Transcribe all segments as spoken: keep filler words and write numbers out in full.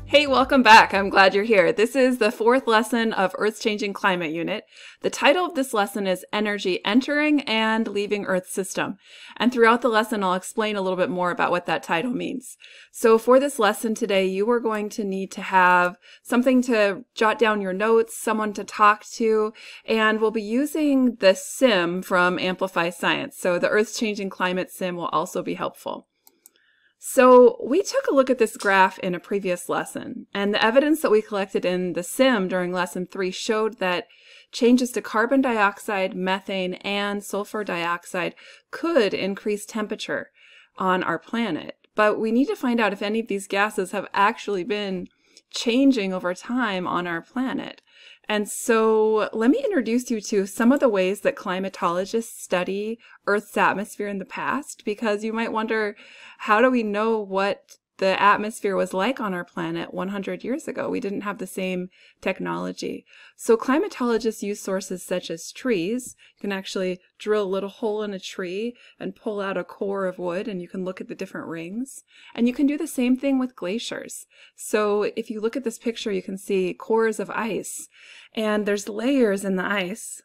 Hey, welcome back. I'm glad you're here. This is the fourth lesson of Earth's Changing Climate Unit. The title of this lesson is Energy Entering and Leaving Earth's System. And throughout the lesson, I'll explain a little bit more about what that title means. So for this lesson today, you are going to need to have something to jot down your notes, someone to talk to, and we'll be using the sim from Amplify Science. So the Earth's Changing Climate sim will also be helpful. So we took a look at this graph in a previous lesson, and the evidence that we collected in the sim during lesson three showed that changes to carbon dioxide, methane, and sulfur dioxide could increase temperature on our planet. But we need to find out if any of these gases have actually been changing over time on our planet. And so let me introduce you to some of the ways that climatologists study Earth's atmosphere in the past, because you might wonder, how do we know what the atmosphere was like on our planet one hundred years ago? We didn't have the same technology. So climatologists use sources such as trees. You can actually drill a little hole in a tree and pull out a core of wood, and you can look at the different rings. And you can do the same thing with glaciers. So if you look at this picture, you can see cores of ice, and there's layers in the ice.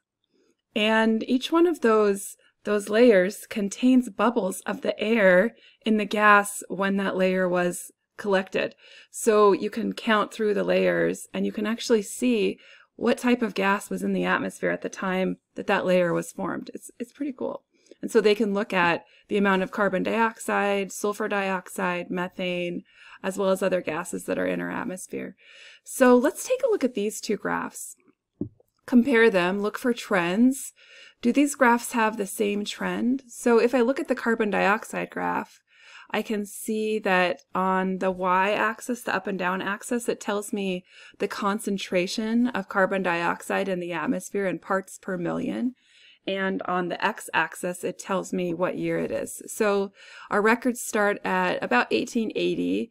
And each one of those Those layers contains bubbles of the air in the gas when that layer was collected. So you can count through the layers and you can actually see what type of gas was in the atmosphere at the time that that layer was formed. It's, it's pretty cool. And so they can look at the amount of carbon dioxide, sulfur dioxide, methane, as well as other gases that are in our atmosphere. So let's take a look at these two graphs. Compare them, look for trends. Do these graphs have the same trend? So if I look at the carbon dioxide graph, I can see that on the y-axis, the up and down axis, it tells me the concentration of carbon dioxide in the atmosphere in parts per million. And on the x-axis, it tells me what year it is. So our records start at about eighteen eighty,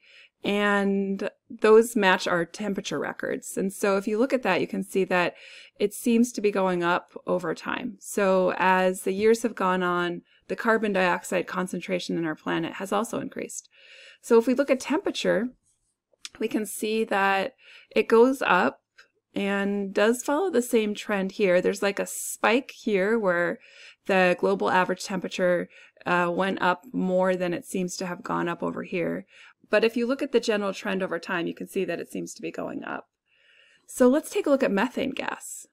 and those match our temperature records. And so if you look at that, you can see that it seems to be going up over time. So as the years have gone on, the carbon dioxide concentration in our planet has also increased. So if we look at temperature, we can see that it goes up and does follow the same trend here. There's like a spike here where the global average temperature uh, went up more than it seems to have gone up over here. But if you look at the general trend over time, you can see that it seems to be going up. So let's take a look at methane gas.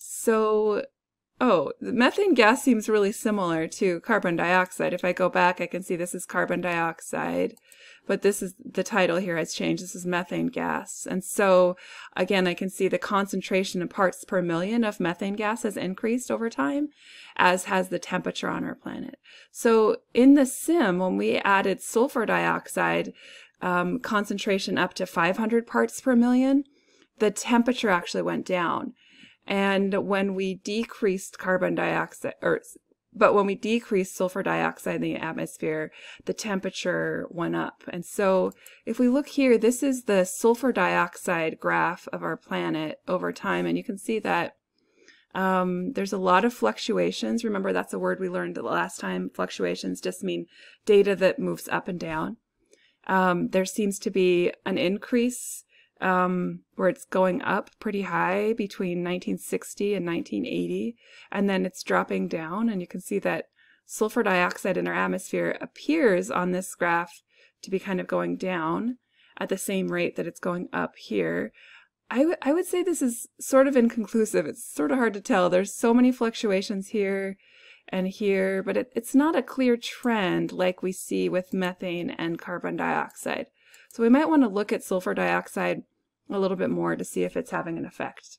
So, oh, the methane gas seems really similar to carbon dioxide. If I go back, I can see this is carbon dioxide, but this is, the title here has changed. This is methane gas. And so, again, I can see the concentration in parts per million of methane gas has increased over time, as has the temperature on our planet. So in the sim, when we added sulfur dioxide um, concentration up to five hundred parts per million, the temperature actually went down. And when we decreased carbon dioxide, or but when we decreased sulfur dioxide in the atmosphere, the temperature went up. And so if we look here, this is the sulfur dioxide graph of our planet over time, and you can see that um, there's a lot of fluctuations. Remember, that's a word we learned the last time. Fluctuations just mean data that moves up and down. Um, there seems to be an increase Um, where it's going up pretty high between nineteen sixty and nineteen eighty, and then it's dropping down, and you can see that sulfur dioxide in our atmosphere appears on this graph to be kind of going down at the same rate that it's going up here. I, I would say this is sort of inconclusive. It's sort of hard to tell. There's so many fluctuations here and here, but it, it's not a clear trend like we see with methane and carbon dioxide. So we might want to look at sulfur dioxide a little bit more to see if it's having an effect.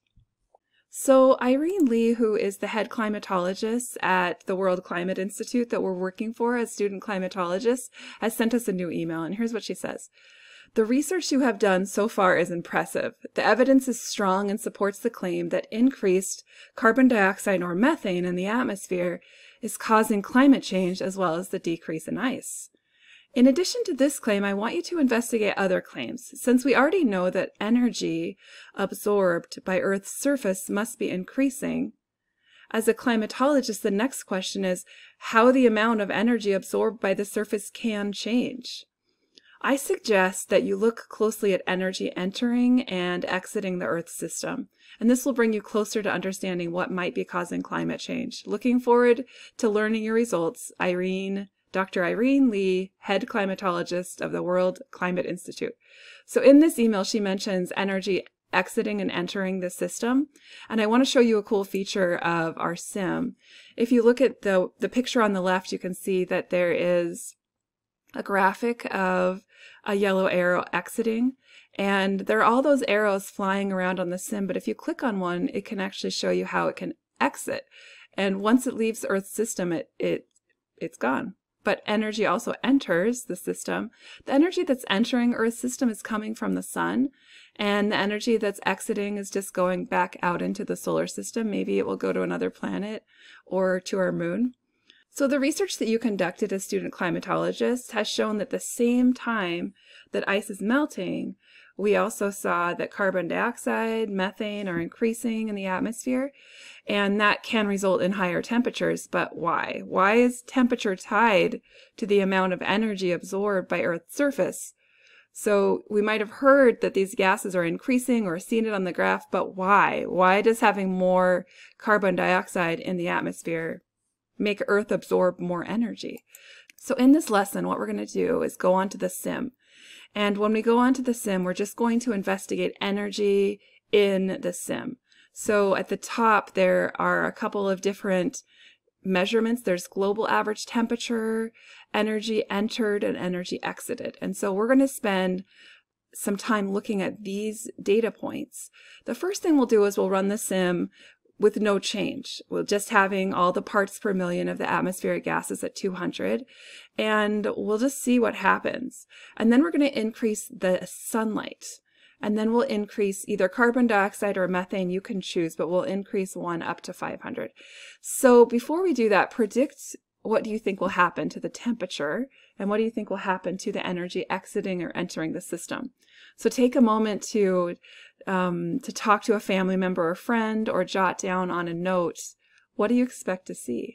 So Irene Lee, who is the head climatologist at the World Climate Institute that we're working for as student climatologists, has sent us a new email, and here's what she says. The research you have done so far is impressive. The evidence is strong and supports the claim that increased carbon dioxide or methane in the atmosphere is causing climate change as well as the decrease in ice. In addition to this claim, I want you to investigate other claims, since we already know that energy absorbed by Earth's surface must be increasing. As a climatologist, the next question is how the amount of energy absorbed by the surface can change. I suggest that you look closely at energy entering and exiting the Earth system, and this will bring you closer to understanding what might be causing climate change. Looking forward to learning your results, Irene, Doctor Irene Lee, head climatologist of the World Climate Institute. So in this email, she mentions energy exiting and entering the system, and I want to show you a cool feature of our sim. If you look at the, the picture on the left, you can see that there is a graphic of a yellow arrow exiting, and there are all those arrows flying around on the sim, but if you click on one, it can actually show you how it can exit. And once it leaves Earth's system, it, it it's gone. But energy also enters the system. The energy that's entering Earth's system is coming from the sun, and the energy that's exiting is just going back out into the solar system. Maybe it will go to another planet or to our moon. So the research that you conducted as student climatologists has shown that the same time that ice is melting, we also saw that carbon dioxide, methane are increasing in the atmosphere, and that can result in higher temperatures. But why? Why is temperature tied to the amount of energy absorbed by Earth's surface? So we might have heard that these gases are increasing or seen it on the graph, but why? Why does having more carbon dioxide in the atmosphere make Earth absorb more energy? So in this lesson, what we're going to do is go on to the sim. And when we go on to the sim, we're just going to investigate energy in the sim. So at the top, there are a couple of different measurements. There's global average temperature, energy entered, and energy exited. And so we're going to spend some time looking at these data points. The first thing we'll do is we'll run the sim with no change. We're just having all the parts per million of the atmospheric gases at two hundred, and we'll just see what happens. And then we're going to increase the sunlight, and then we'll increase either carbon dioxide or methane, you can choose, but we'll increase one up to five hundred. So before we do that, predict what do you think will happen to the temperature, and what do you think will happen to the energy exiting or entering the system. So take a moment to um, to talk to a family member or friend, or jot down on a note, what do you expect to see?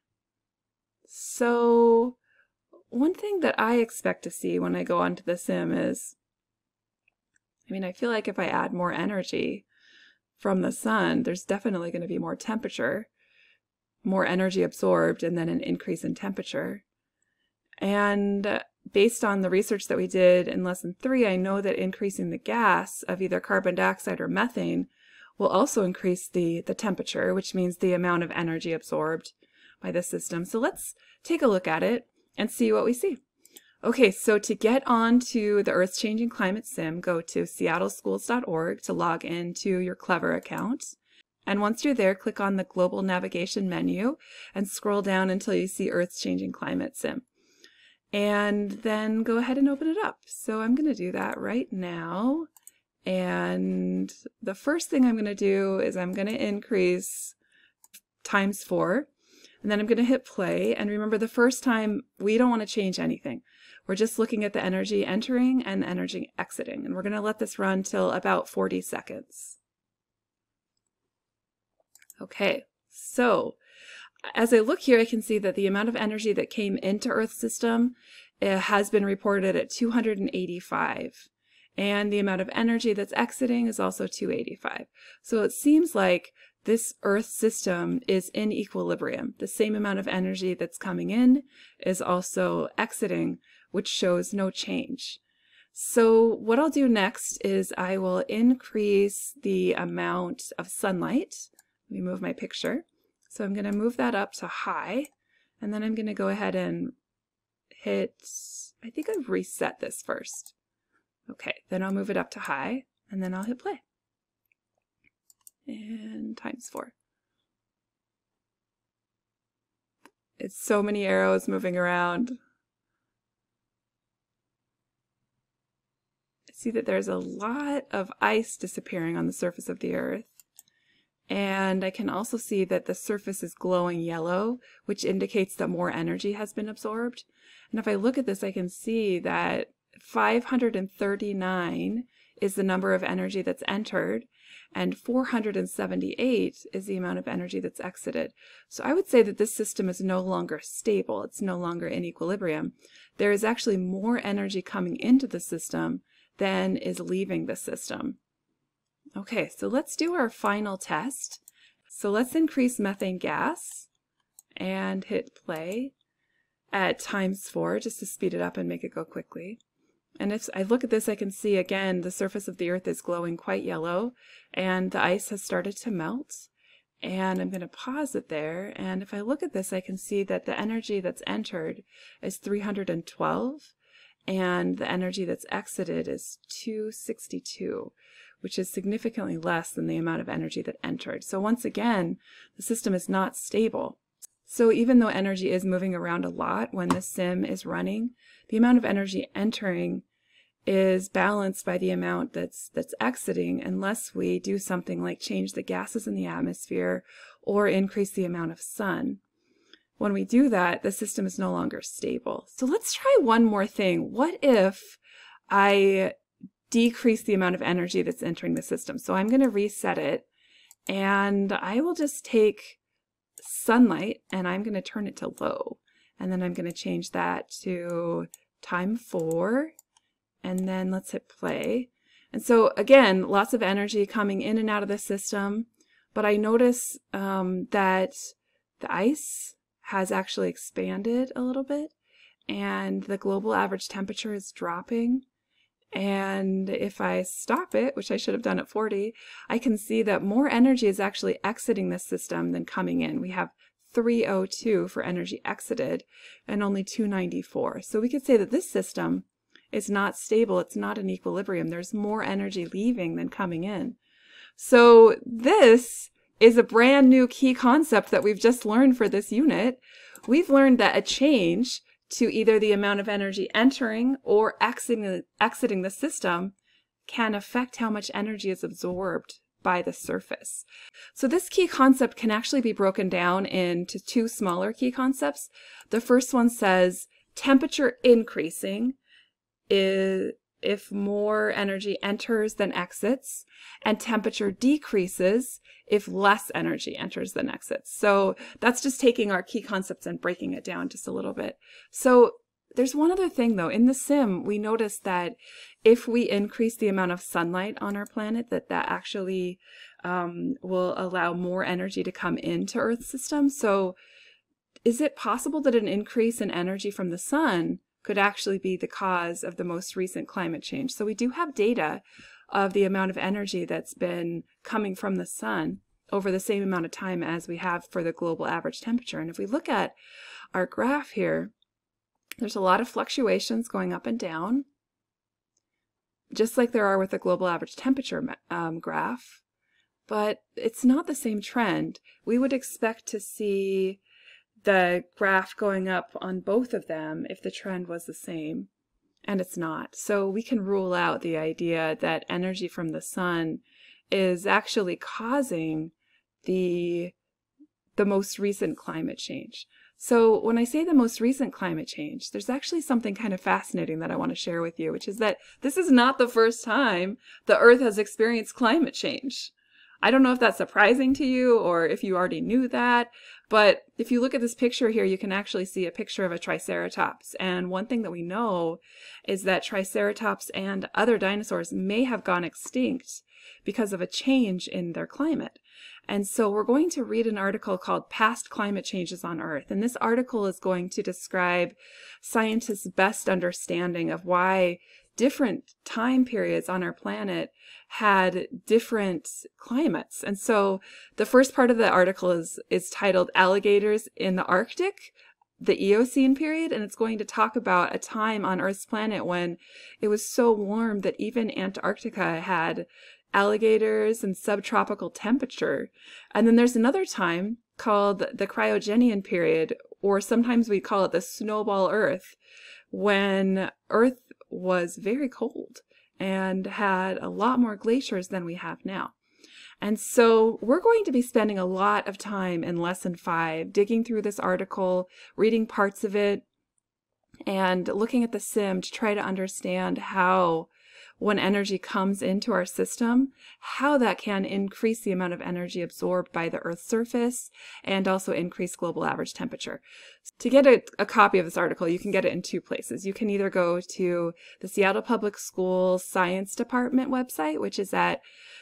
So one thing that I expect to see when I go onto the sim is, I mean, I feel like if I add more energy from the sun, there's definitely going to be more temperature, more energy absorbed, and then an increase in temperature. And based on the research that we did in lesson three, I know that increasing the gas of either carbon dioxide or methane will also increase the, the temperature, which means the amount of energy absorbed by the system. So let's take a look at it and see what we see. Okay, so to get on to the Earth's Changing Climate Sim, go to seattle schools dot org to log into your Clever account. And once you're there, click on the Global Navigation menu and scroll down until you see Earth's Changing Climate Sim. And then go ahead and open it up. So I'm going to do that right now. And the first thing I'm going to do is I'm going to increase times four. And then I'm going to hit play. And remember, the first time, we don't want to change anything. We're just looking at the energy entering and energy exiting. And we're going to let this run till about forty seconds. Okay, so as I look here, I can see that the amount of energy that came into Earth's system uh, has been reported at two hundred eighty-five. And the amount of energy that's exiting is also two hundred eighty-five. So it seems like this Earth system is in equilibrium. The same amount of energy that's coming in is also exiting, which shows no change. So what I'll do next is I will increase the amount of sunlight. Let me move my picture. So I'm going to move that up to high, and then I'm going to go ahead and hit, I think I've reset this first. Okay, then I'll move it up to high, and then I'll hit play. And times four. It's so many arrows moving around. I see that there's a lot of ice disappearing on the surface of the Earth. And I can also see that the surface is glowing yellow, which indicates that more energy has been absorbed. And if I look at this, I can see that five hundred thirty-nine is the number of energy that's entered, and four hundred seventy-eight is the amount of energy that's exited. So I would say that this system is no longer stable. It's no longer in equilibrium. There is actually more energy coming into the system than is leaving the system. Okay, so let's do our final test. So let's increase methane gas and hit play at times four just to speed it up and make it go quickly. And if I look at this, I can see again the surface of the Earth is glowing quite yellow and the ice has started to melt. And I'm going to pause it there. And if I look at this, I can see that the energy that's entered is three hundred twelve and the energy that's exited is two hundred sixty-two, which is significantly less than the amount of energy that entered. So once again, the system is not stable. So even though energy is moving around a lot when the sim is running, the amount of energy entering is balanced by the amount that's that's exiting unless we do something like change the gases in the atmosphere or increase the amount of sun. When we do that, the system is no longer stable. So let's try one more thing. What if I decrease the amount of energy that's entering the system? So I'm going to reset it, and I will just take sunlight and I'm going to turn it to low, and then I'm going to change that to time four, and then let's hit play. And so again, lots of energy coming in and out of the system, but I notice um, that the ice has actually expanded a little bit and the global average temperature is dropping. And if I stop it, which I should have done at forty, I can see that more energy is actually exiting the system than coming in. We have three hundred two for energy exited and only two hundred ninety-four. So we could say that this system is not stable. It's not in equilibrium. There's more energy leaving than coming in. So this is a brand new key concept that we've just learned for this unit. We've learned that a change to either the amount of energy entering or exiting, exiting the system can affect how much energy is absorbed by the surface. So this key concept can actually be broken down into two smaller key concepts. The first one says temperature increasing is if more energy enters than exits, and temperature decreases if less energy enters than exits. So that's just taking our key concepts and breaking it down just a little bit. So there's one other thing though. In the sim, we noticed that if we increase the amount of sunlight on our planet, that that actually um, will allow more energy to come into Earth's system. So is it possible that an increase in energy from the sun could actually be the cause of the most recent climate change? So we do have data of the amount of energy that's been coming from the sun over the same amount of time as we have for the global average temperature. And if we look at our graph here, there's a lot of fluctuations going up and down, just like there are with the global average temperature um, graph, but it's not the same trend. We would expect to see the graph going up on both of them if the trend was the same, and it's not. So we can rule out the idea that energy from the sun is actually causing the, the most recent climate change. So when I say the most recent climate change, there's actually something kind of fascinating that I want to share with you, which is that this is not the first time the Earth has experienced climate change. I don't know if that's surprising to you or if you already knew that, but if you look at this picture here, you can actually see a picture of a triceratops. And one thing that we know is that triceratops and other dinosaurs may have gone extinct because of a change in their climate. And so we're going to read an article called Past Climate Changes on Earth. And this article is going to describe scientists' best understanding of why different time periods on our planet had different climates. And so the first part of the article is, is titled Alligators in the Arctic, the Eocene period, and it's going to talk about a time on Earth's planet when it was so warm that even Antarctica had alligators and subtropical temperature. And then there's another time called the Cryogenian period, or sometimes we call it the snowball Earth, when Earth was very cold and had a lot more glaciers than we have now. And so we're going to be spending a lot of time in lesson five digging through this article, reading parts of it, and looking at the sim to try to understand how when energy comes into our system, how that can increase the amount of energy absorbed by the Earth's surface and also increase global average temperature. To get a, a copy of this article, you can get it in two places. You can either go to the Seattle Public Schools Science Department website, which is at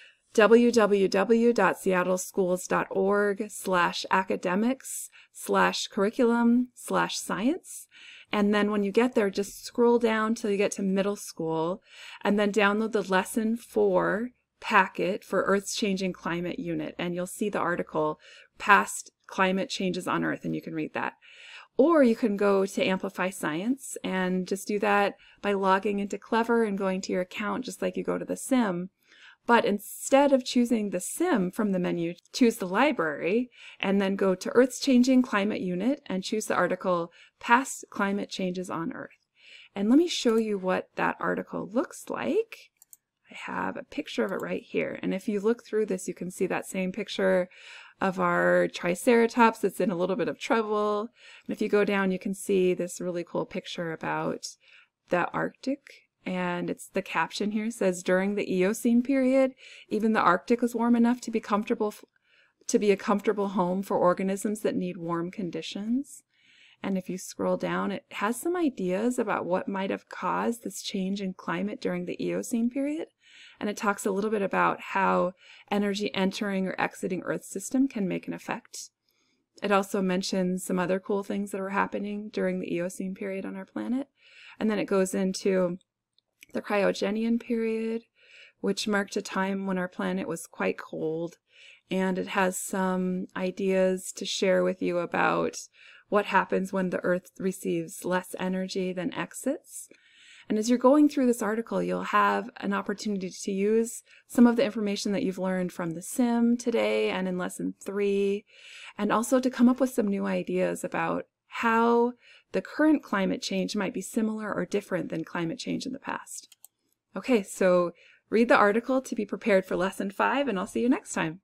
w w w dot seattle schools dot org slash academics slash curriculum slash science. And then when you get there, just scroll down till you get to middle school and then download the lesson four packet for Earth's Changing Climate Unit. And you'll see the article, Past Climate Changes on Earth, and you can read that. Or you can go to Amplify Science and just do that by logging into Clever and going to your account just like you go to the sim. But instead of choosing the sim from the menu, choose the library and then go to Earth's Changing Climate Unit and choose the article Past Climate Changes on Earth. And let me show you what that article looks like. I have a picture of it right here. And if you look through this, you can see that same picture of our Triceratops that's in a little bit of trouble. And if you go down, you can see this really cool picture about the Arctic. And it's the caption here says, during the Eocene period, even the Arctic was warm enough to be comfortable, to be a comfortable home for organisms that need warm conditions. And if you scroll down, it has some ideas about what might have caused this change in climate during the Eocene period. And it talks a little bit about how energy entering or exiting Earth's system can make an effect. It also mentions some other cool things that were happening during the Eocene period on our planet. And then it goes into the Cryogenian period, which marked a time when our planet was quite cold, and it has some ideas to share with you about what happens when the Earth receives less energy than exits. And as you're going through this article, you'll have an opportunity to use some of the information that you've learned from the sim today and in lesson three, and also to come up with some new ideas about how the current climate change might be similar or different than climate change in the past. Okay, so read the article to be prepared for lesson five, and I'll see you next time.